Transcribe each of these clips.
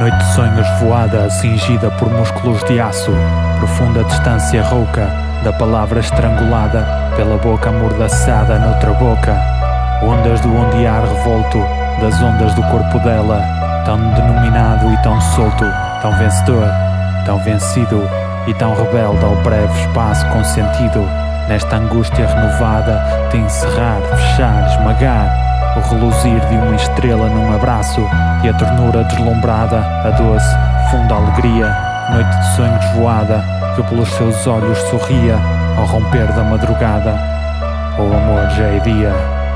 Noite de sonhos voada, cingida por músculos de aço, profunda distância rouca, da palavra estrangulada, pela boca amordaçada noutra boca. Ondas do ondear revolto, das ondas do corpo dela, tão denominado e tão solto, tão vencedor, tão vencido e tão rebelde ao breve espaço consentido, nesta angústia renovada de encerrar, fechar, esmagar, o reluzir de uma estrela num abraço e a ternura deslumbrada, a doce, funda alegria, noite de sonhos voada, que pelos seus olhos sorria ao romper da madrugada. O amor já é dia.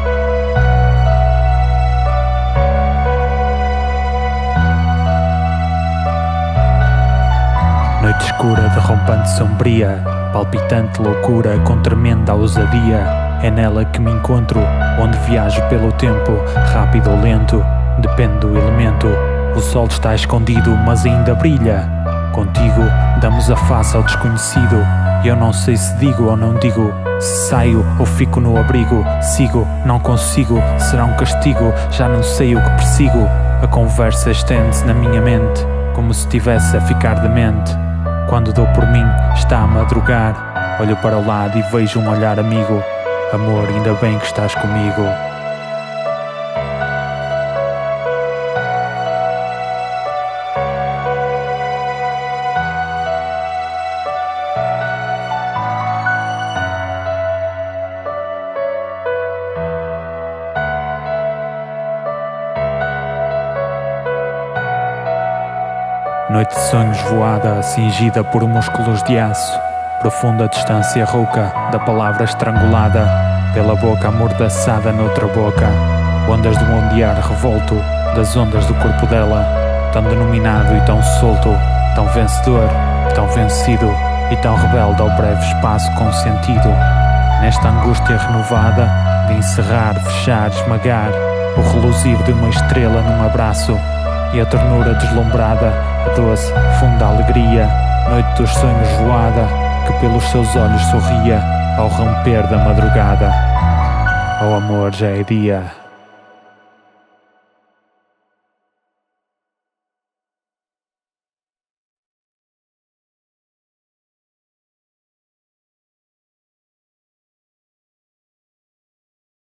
Noite escura, derrompante sombria, palpitante loucura com tremenda ousadia. É nela que me encontro, onde viajo pelo tempo, rápido ou lento, depende do elemento. O sol está escondido, mas ainda brilha. Contigo damos a face ao desconhecido, e eu não sei se digo ou não digo, se saio ou fico no abrigo, sigo, não consigo, será um castigo, já não sei o que persigo. A conversa estende-se na minha mente, como se estivesse a ficar demente. Quando dou por mim, está a madrugar, olho para o lado e vejo um olhar amigo. Amor, ainda bem que estás comigo. Noite de sonhos voada, cingida por músculos de aço, profunda distância rouca, da palavra estrangulada, pela boca amordaçada noutra boca. Ondas do ondear revolto, das ondas do corpo dela, tão denominado e tão solto, tão vencedor, tão vencido e tão rebelde ao breve espaço consentido, nesta angústia renovada de encerrar, fechar, esmagar, o reluzir de uma estrela num abraço e a ternura deslumbrada, a doce, funda alegria, noite dos sonhos voada, que pelos seus olhos sorria ao romper da madrugada. O amor já é dia.